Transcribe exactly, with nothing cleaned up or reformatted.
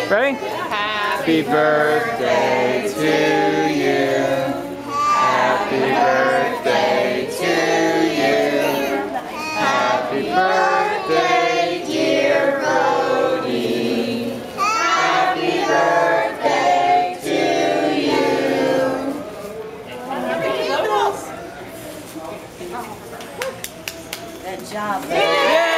Ready? Happy birthday to you. Happy birthday to you. Happy birthday, dear Brody. Happy birthday to you. Good job. Yeah.